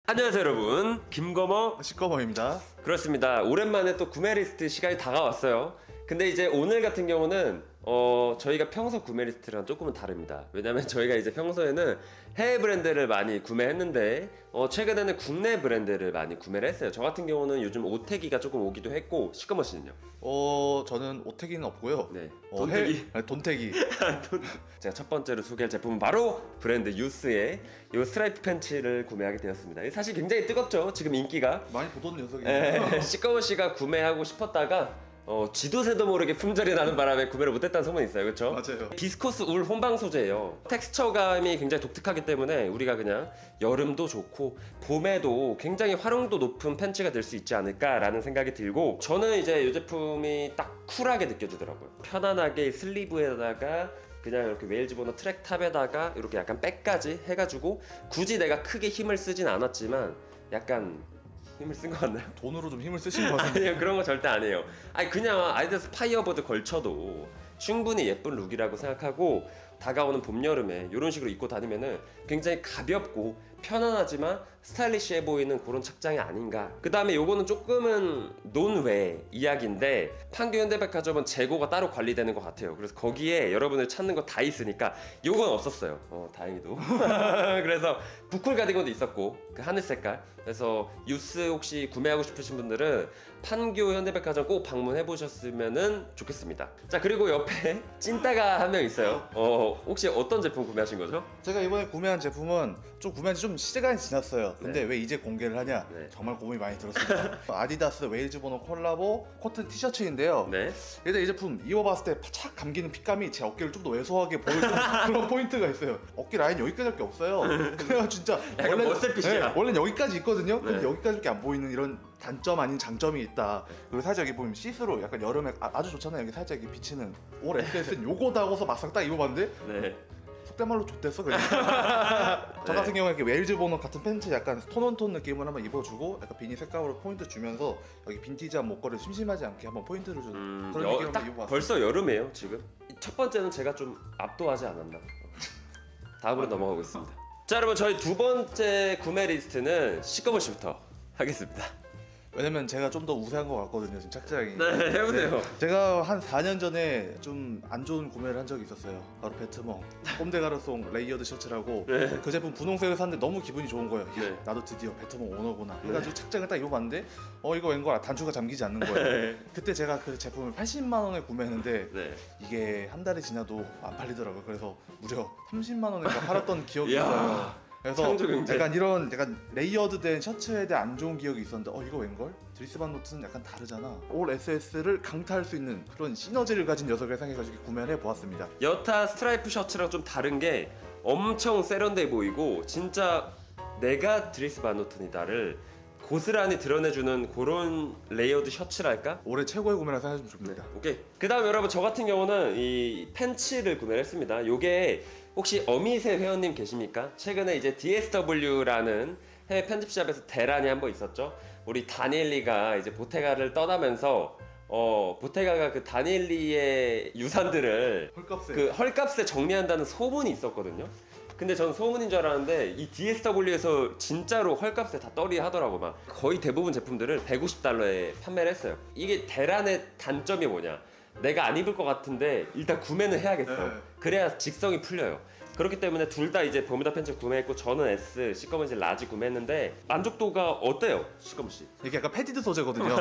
안녕하세요 여러분, 김거머 시꺼머입니다. 그렇습니다. 오랜만에 또 구매 리스트 시간이 다가왔어요. 근데 이제 오늘 같은 경우는 저희가 평소 구매 리스트랑 조금은 다릅니다. 왜냐면 저희가 이제 평소에는 해외 브랜드를 많이 구매했는데 최근에는 국내 브랜드를 많이 구매를 했어요. 저 같은 경우는 요즘 오태기가 조금 오기도 했고, 시꺼머 씨는요? 저는 오태기는 없고요. 네, 돈태기. 돈태기. 제가 첫 번째로 소개할 제품은 바로 브랜드 유스의 이 스트라이프 팬츠를 구매하게 되었습니다. 사실 굉장히 뜨겁죠, 지금 인기가. 많이 보던 녀석이에요. 시꺼머 씨가 구매하고 싶었다가 지도새도 모르게 품절이 나는 바람에 구매를 못했다는 소문이 있어요. 그렇죠? 맞아요. 비스코스 울 혼방 소재예요. 텍스처감이 굉장히 독특하기 때문에 우리가 그냥 여름도 좋고 봄에도 굉장히 활용도 높은 팬츠가 될 수 있지 않을까라는 생각이 들고, 저는 이제 이 제품이 딱 쿨하게 느껴지더라고요. 편안하게 슬리브에다가 그냥 이렇게 웨일 집어넣어 트랙 탑에다가 이렇게 약간 백까지 해가지고, 굳이 내가 크게 힘을 쓰진 않았지만 약간 힘을 쓴 것 같나요? 돈으로 좀 힘을 쓰신 것 같아요. 아니요, 그런 거 절대 아니에요. 아니, 그냥 아디다스 파이어보드 걸쳐도 충분히 예쁜 룩이라고 생각하고, 다가오는 봄, 여름에 이런 식으로 입고 다니면은 굉장히 가볍고 편안하지만 스타일리시해 보이는 그런 착장이 아닌가. 그 다음에 요거는 조금은 논외 이야기인데, 판교 현대백화점은 재고가 따로 관리되는 것 같아요. 그래서 거기에 여러분들 찾는 거 다 있으니까 요건 없었어요. 다행히도. 그래서 부쿨 가디건도 있었고, 그 하늘 색깔. 그래서 유스 혹시 구매하고 싶으신 분들은 판교 현대백화점 꼭 방문해 보셨으면 좋겠습니다. 자, 그리고 옆에 찐따가 한 명 있어요. 혹시 어떤 제품 구매하신 거죠? 제가 이번에 구매한 제품은 구매한 지 좀 시간이 지났어요. 근데 네. 왜 이제 공개를 하냐? 네. 정말 고민이 많이 들었습니다. 아디다스 웨일 집어넣어 콜라보 코튼 티셔츠인데요. 네. 일단 이 제품 입어봤을 때 착 감기는 핏감이 제 어깨를 좀 더 왜소하게 보여주는 그런 포인트가 있어요. 어깨 라인 여기까지밖에 없어요. 그래가 진짜 약간 머슬핏이야. 원래 여기까지 있거든요. 근데 네. 여기까지밖에 안 보이는 이런 단점 아닌 장점이 있다. 그리고 살짝 여기 보면 시스루, 약간 여름에 아주 좋잖아요. 여기 살짝 이렇게 비치는 올 SS는 요거다 하고서 막상 딱 입어봤는데 네. 속된 말로 좆됐어 그냥. 저 같은 경우에 이렇게 웨일 집어넣은 같은 팬츠 약간 톤온톤 느낌을 한번 입어주고, 약간 비니 색감으로 포인트 주면서 여기 빈티지한 목걸이 심심하지 않게 한번 포인트를 주는 그런 느낌 한번 입어봤어요. 벌써 여름이에요 지금. 첫 번째는 제가 좀 압도하지 않았나. 다음으로 넘어가고 있습니다. 자, 여러분, 저희 두 번째 구매 리스트는 시꺼머 씨부터 하겠습니다. 왜냐면 제가 좀 더 우세한 것 같거든요, 지금 착장이. 네, 해보세요. 네. 제가 한 4년 전에 좀 안 좋은 구매를 한 적이 있었어요. 바로 베트몽 꼼데가르송 레이어드 셔츠라고. 네. 그 제품 분홍색을 샀는데 너무 기분이 좋은 거예요. 야, 네. 나도 드디어 베트몽 오너구나 해가지고 네. 착장을 딱 입어봤는데 이거 웬걸 단추가 잠기지 않는 거예요. 네. 그때 제가 그 제품을 80만 원에 구매했는데 네. 이게 한 달이 지나도 안 팔리더라고요. 그래서 무려 30만 원에 팔았던 기억이 이야. 있어요. 그래서 창조 경제. 약간 이런 약간 레이어드된 셔츠에 대한 안 좋은 기억이 있었는데 이거 웬걸? 드리스 반 노트는 약간 다르잖아. 올 SS를 강타할 수 있는 그런 시너지를 가진 녀석을 생각해가지고 구매를 해보았습니다. 여타 스트라이프 셔츠랑 좀 다른 게 엄청 세련돼 보이고, 진짜 내가 드리스 바노튼이다를 고스란히 드러내주는 그런 레이어드 셔츠랄까? 올해 최고의 구매라 생각하시면 좋습니다. 오케이. 그 다음 여러분, 저 같은 경우는 이 팬츠를 구매를 했습니다. 요게 혹시 어미새 회원님 계십니까? 최근에 이제 DSW라는 해외 편집샵에서 대란이 한번 있었죠. 우리 다니엘리가 이제 보테가를 떠나면서 보테가가 그 다니엘리의 유산들을 헐값에 정리한다는 소문이 있었거든요. 근데 전 소문인 줄 알았는데 이 DSW에서 진짜로 헐값에 다 떨이 하더라고. 막 거의 대부분 제품들을 $150에 판매를 했어요. 이게 대란의 단점이 뭐냐, 내가 안 입을 것 같은데 일단 구매는 해야겠어. 네. 그래야 직성이 풀려요. 그렇기 때문에 둘 다 이제 버뮤다 팬츠 구매했고, 저는 S, 시꺼먼 씨 라지 구매했는데 만족도가 어때요, 시꺼먼 씨? 이게 약간 패디드 소재거든요.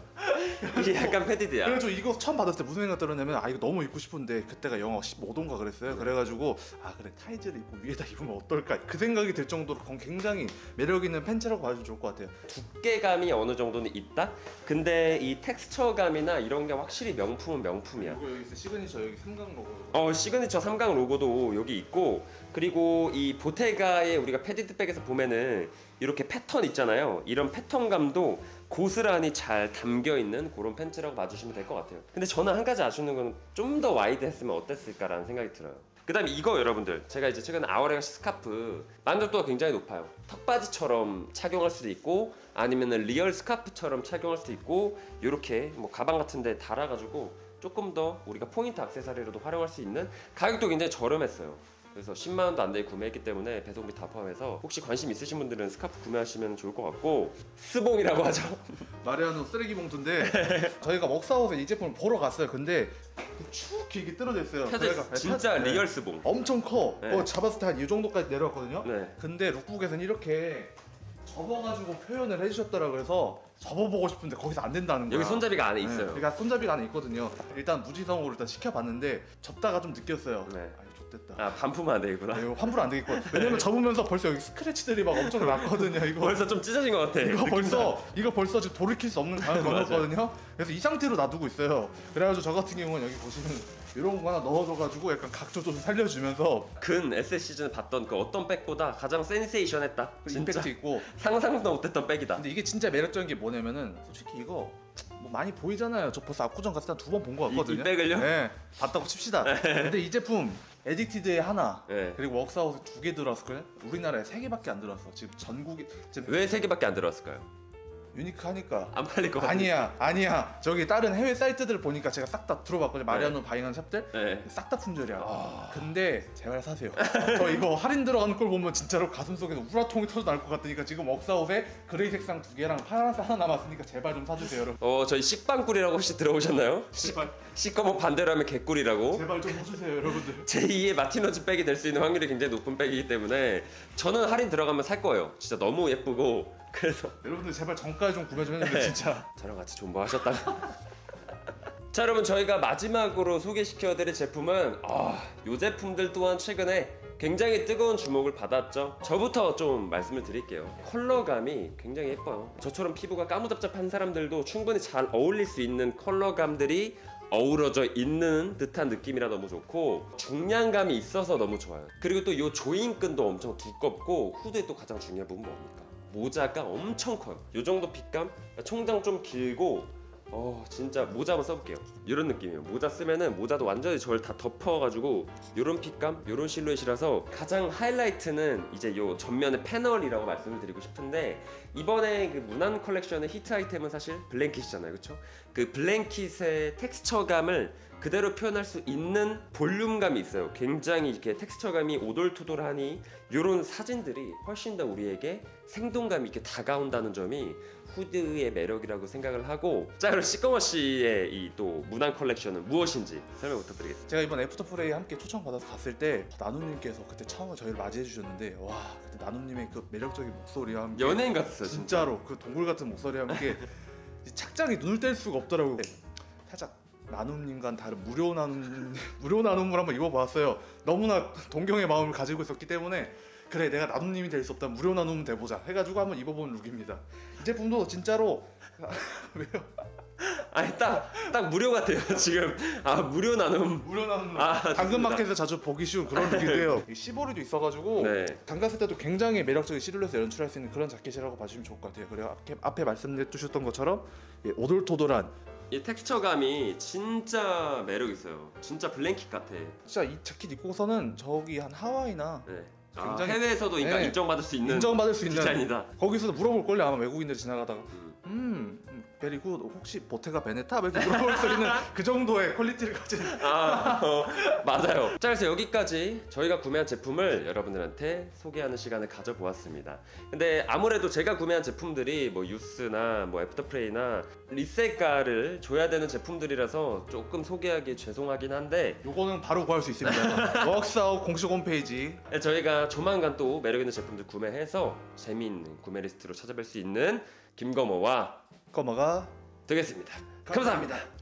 이게 약간 패디드야. 그래가지고 이거 처음 받았을 때 무슨 생각 들었냐면 이거 너무 입고 싶은데, 그때가 영하 15도인가 그랬어요. 그래가지고 그래, 타이즈를 입고 위에다 입으면 어떨까, 그 생각이 들 정도로 굉장히 매력 있는 팬츠라고 봐주면 좋을 것 같아요. 두께감이 어느 정도는 있다? 근데 이 텍스처감이나 이런 게 확실히 명품은 명품이야. 이거 여기 있어, 시그니처 여기 삼각 로고. 시그니처 삼각 로고도 여기 있고, 그리고 이 보테가의 우리가 패디드백에서 보면은 이렇게 패턴 있잖아요. 이런 패턴감도 고스란히 잘 담겨있는 그런 팬츠라고 봐주시면 될 것 같아요. 근데 저는 한 가지 아쉬운 건 좀 더 와이드 했으면 어땠을까라는 생각이 들어요. 그 다음에 이거 여러분들, 제가 이제 최근에 아우레가시 스카프 만족도가 굉장히 높아요. 턱바지처럼 착용할 수도 있고, 아니면은 리얼 스카프처럼 착용할 수도 있고, 요렇게 뭐 가방 같은 데 달아가지고 조금 더 우리가 포인트 액세서리로도 활용할 수 있는, 가격도 굉장히 저렴했어요. 그래서 10만 원도 안 되게 구매했기 때문에 배송비 다 포함해서 혹시 관심 있으신 분들은 스카프 구매하시면 좋을 것 같고 스봉이라고 하죠. 마리아노 쓰레기 봉투인데 저희가 웍사웃에 이 제품을 보러 갔어요. 근데 쭉 길게 떨어져 있어요. 펴져 있어. 진짜 네. 리얼 스봉. 엄청 커. 네. 잡았을 때 한 이 정도까지 내려왔거든요. 네. 근데 룩북에서는 이렇게 접어가지고 표현을 해주셨더라. 그래서 접어보고 싶은데 거기서 안 된다는 거야. 여기 손잡이가 안에 네, 있어요. 그러니까 손잡이가 안에 있거든요. 일단 무지성으로 일단 시켜봤는데 접다가 좀 느꼈어요. 네. 아 이거 좋댔다. 아 반품은 안 되겠구나. 네, 이거 환불 안 되겠고. 왜냐면 접으면서 벌써 여기 스크래치들이 막 엄청 났거든요. 이거 벌써 좀 찢어진 것 같아. 이거 벌써 지금 돌이킬 수 없는 강을 건넜거든요. 그래서 이 상태로 놔두고 있어요. 그래가지고 저 같은 경우는 여기 보시면 이런 거 하나 넣어줘가지고 약간 각조 좀 살려주면서 근 SS 시즌 봤던 그 어떤 백보다 가장 센세이션했다. 진짜 임팩트 있고. 상상도 못했던 백이다. 근데 이게 진짜 매력적인 게 뭐냐면은 솔직히 이거 뭐 많이 보이잖아요. 저 벌써 압구정 갔을 때 한 2번 본 거 같거든요. 이 백을요? 네, 봤다고 칩시다. 근데 이 제품 에딕티드에 하나 네. 그리고 웍사웃에 2개 들어왔을거든요. 우리나라에 3개밖에 안 들어왔어. 지금 전국에 지금 왜 3개밖에 안 들어왔을까요? 유니크하니까. 안 팔릴 것 같아. 아니야. 저기 다른 해외 사이트들 보니까 제가 싹 다 들어봤거든요. 마리아노 바잉한 샵들 네. 싹 다 품절이야. 근데 제발 사세요. 저 이거 할인 들어가는 걸 보면 진짜로 가슴속에서 우라통이 터져 나올 것 같으니까 지금 웍사웃에 그레이 색상 2개랑 파란색 하나 남았으니까 제발 좀 사주세요, 여러분. 저희 식빵꿀이라고 혹시 들어오셨나요? 제발 시꺼먼 반대로 하면 개꿀이라고. 제발 좀 사주세요, 여러분들. 제2의 마티노즈 백이 될 수 있는 확률이 굉장히 높은 백이기 때문에 저는 할인 들어가면 살 거예요. 진짜 너무 예쁘고 그래서 여러분들 제발 정가에 좀 구매 좀 해주세요, 네. 진짜. 저랑 같이 존버하셨다가 자 여러분 저희가 마지막으로 소개시켜드릴 제품은 이 제품들 또한 최근에 굉장히 뜨거운 주목을 받았죠. 저부터 좀 말씀을 드릴게요. 컬러감이 굉장히 예뻐요. 저처럼 피부가 까무잡잡한 사람들도 충분히 잘 어울릴 수 있는 컬러감들이 어우러져 있는 듯한 느낌이라 너무 좋고 중량감이 있어서 너무 좋아요. 그리고 또 이 조인끈도 엄청 두껍고 후드에 또 가장 중요한 부분 뭡니까? 모자가 엄청 커요. 이 정도 핏감, 총장 좀 길고 진짜 모자 한번 써볼게요. 이런 느낌이에요. 모자 쓰면은 모자도 완전히 저를 다 덮어가지고 이런 핏감, 이런 실루엣이라서 가장 하이라이트는 이제 요 전면의 패널이라고 말씀을 드리고 싶은데 이번에 그 무난 컬렉션의 히트 아이템은 사실 블랭킷이잖아요, 그렇죠? 그 블랭킷의 텍스처감을 그대로 표현할 수 있는 볼륨감이 있어요. 굉장히 이렇게 텍스처감이 오돌토돌하니 이런 사진들이 훨씬 더 우리에게 생동감 있게 다가온다는 점이 후드의 매력이라고 생각을 하고 자 그럼 시꺼먼 씨의 이 또 무난 컬렉션은 무엇인지 설명 부탁드리겠습니다. 제가 이번 애프터프레이 함께 초청받아서 갔을 때 나눔님께서 그때 처음에 저희를 맞이해 주셨는데 와 그때 나눔님의 그 매력적인 목소리와 함께 연예인 같았어요. 진짜. 진짜로 그 동굴 같은 목소리와 함께 이 착장이 눈을 뗄 수가 없더라고요. 살짝 나눔님과는 다른 무료 나눔을 한번 입어봤어요. 너무나 동경의 마음을 가지고 있었기 때문에 그래 내가 나눔님이 될 수 없다 무료 나눔 돼보자 해가지고 한번 입어본 룩입니다. 이 제품도 진짜로 왜요? 아니 딱 무료 같아요 지금. 무료 나눔. 무료 나눔 좋습니다. 당근마켓에서 자주 보기 쉬운 그런 룩인데요. 이 시보리도 있어가지고 네. 담갔을 때도 굉장히 매력적인 실루엣을 연출할 수 있는 그런 자켓이라고 봐주시면 좋을 것 같아요. 그리고 앞에 말씀해 주셨던 것처럼 오돌토돌한 이 텍스처감이 진짜 매력 있어요. 진짜 블랭킷 같아. 진짜 이 자켓 입고서는 저기 한 하와이나 네. 굉장히- 해외에서도 그러니까 네. 인정받을 수 있는 인정받을 수 있는 디자인이다. 거기서도 물어볼걸요 아마 외국인들이 지나가다가 베리굿 혹시 보테가 베네타? 이렇게 물어볼 수 있는 그 정도의 퀄리티를 가진 맞아요. 자 그래서 여기까지 저희가 구매한 제품을 여러분들한테 소개하는 시간을 가져보았습니다. 근데 아무래도 제가 구매한 제품들이 뭐 유스나 뭐 애프터프레이나 리세가를 줘야 되는 제품들이라서 조금 소개하기 죄송하긴 한데 요거는 바로 구할 수 있습니다. 웍스아웃 공식 홈페이지 저희가 조만간 또 매력 있는 제품들 구매해서 재미있는 구매 리스트로 찾아뵐 수 있는 김거모와 거마가 되겠습니다. 감사합니다.